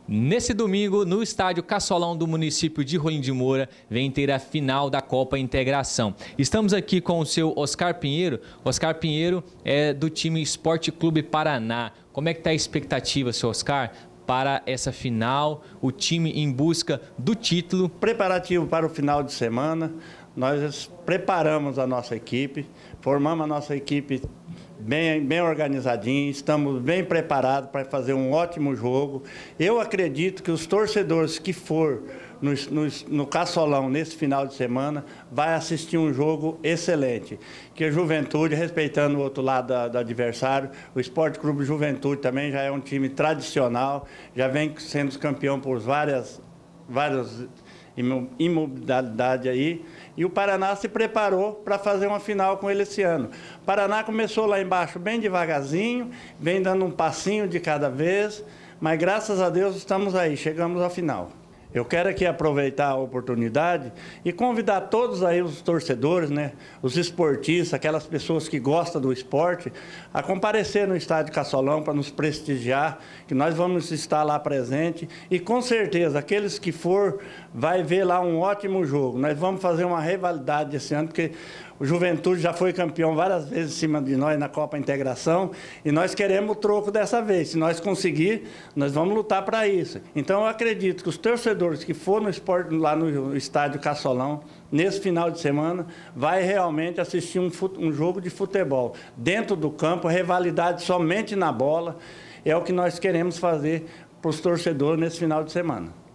Nesse domingo, no estádio Cassolão do município de Rolim de Moura, vem ter a final da Copa Integração. Estamos aqui com o seu Oscar Pinheiro. Oscar Pinheiro é do time Esporte Clube Paraná. Como é que está a expectativa, seu Oscar, para essa final, o time em busca do título? Preparativo para o final de semana, nós preparamos a nossa equipe, formamos a nossa equipe bem organizadinho, estamos bem preparados para fazer um ótimo jogo. Eu acredito que os torcedores que for no Cassolão nesse final de semana vai assistir um jogo excelente. Que a Juventude, respeitando o outro lado do adversário, o Esporte Clube Juventude também já é um time tradicional, já vem sendo campeão por várias imobilidade aí, e o Paraná se preparou para fazer uma final com ele esse ano. O Paraná começou lá embaixo bem devagarzinho, vem dando um passinho de cada vez, mas graças a Deus estamos aí, chegamos à final. Eu quero aqui aproveitar a oportunidade e convidar todos aí os torcedores, né, os esportistas, aquelas pessoas que gostam do esporte, a comparecer no estádio Cassolão para nos prestigiar, que nós vamos estar lá presente e com certeza aqueles que for vai ver lá um ótimo jogo. Nós vamos fazer uma rivalidade esse ano, porque o Juventude já foi campeão várias vezes em cima de nós na Copa Integração e nós queremos o troco dessa vez. Se nós conseguir, nós vamos lutar para isso. Então eu acredito que os torcedores que for no esporte, lá no estádio Cassolão, nesse final de semana, vai realmente assistir um jogo de futebol. Dentro do campo, rivalidade somente na bola, é o que nós queremos fazer para os torcedores nesse final de semana.